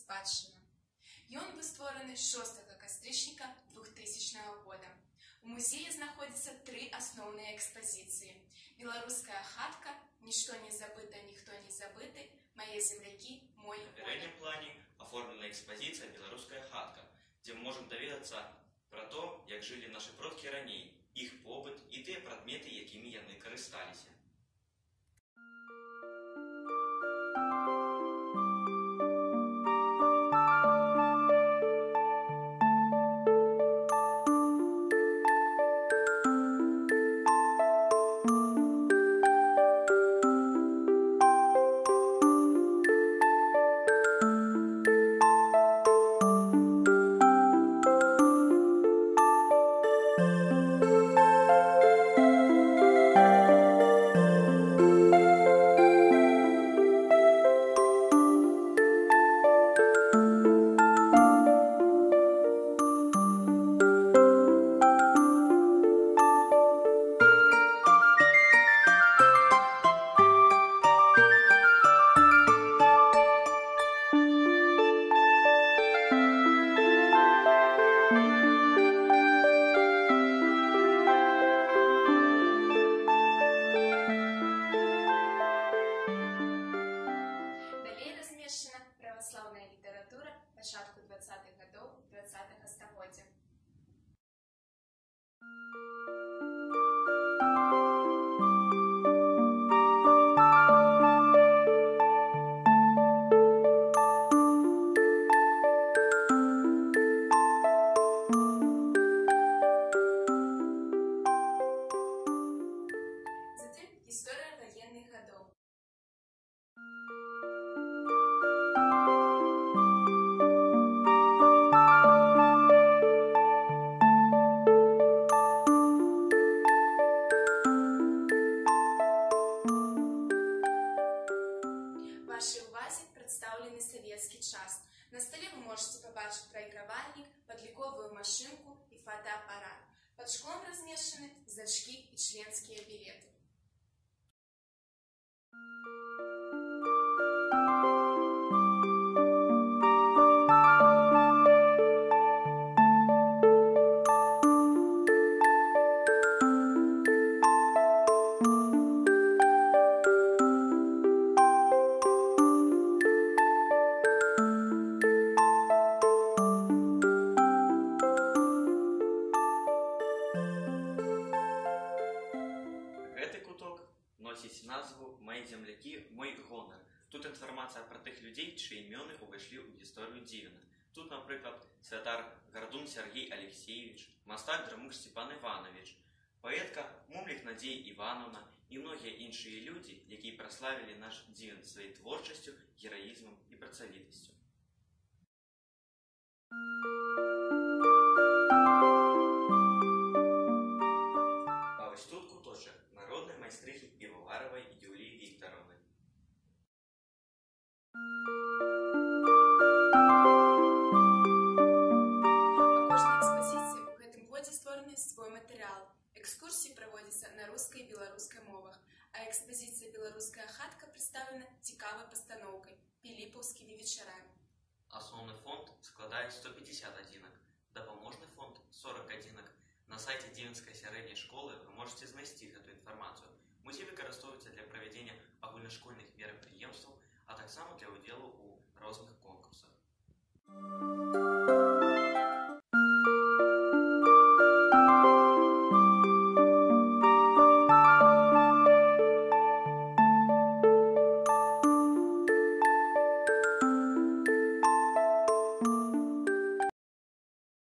спадщина. Ён быў створаны 6 кастрычніка 2000 года. У музеі знаходзяцца 3 асноўныя экспазіцыі. Беларуская хатка, нішто не забыта, ніхто не забыты, мае землякі, мой На переднем плане оформлена экспозиция «Белорусская хатка», где мы можем доведаться про то, как жили наши продки ранее, их побыт и те предметы, якими яны карысталіся. Праваслаўная літаратура пачатку 20-х гадоў 20-го стагоддзя. Затым гісторыя ваенных гадоў. Вашай увазе прадстаўлены савецкі час. На стале вы можете пабачыць прайгравальнік, падліковую машынку і фотоапарат. Пад шклом размешчаны значкі і членскія білеты. Гэты куток носіць назву «Мои земляки, мой гонор». Тут інфармацыя пра тых людзей, чыі імёны ўвайшлі ў гісторыю Дзівіна. Тут, напрыклад, святар Гардун Сергей Алексеевич, мастак Драмыш Степан Иванович, паэтка Мумлік Надзея Івановна і многія іншыя людзі, якія праславілі наш Дзівін сваёй творчасцю, гераізмам і працавітасцю. А вось тут куточак народнай майстрыхі піваваравай Юліі Віктаровны. Па кожнай экспазіцыі ў гэтым годзе створаны свой матэрыял. Экскурсіі праводзяцца на рускай і беларускай мовах, а экспазіцыя «Беларуская хатка» прадстаўлена цікавай пастаноўкай «Піліпаўскімі вечарамі». Асноўны фонд складае 150 адзінак, дапаможны фонд 40 адзінак. На сайце Дзівінскай сярэдняй школы вы можете знайсці гэту інфармацыю. Музей выкарыстоўваецца для правядзення агульнашкольных мерапрыемстваў, а таксама для ўдзелу ў розных конкурсах.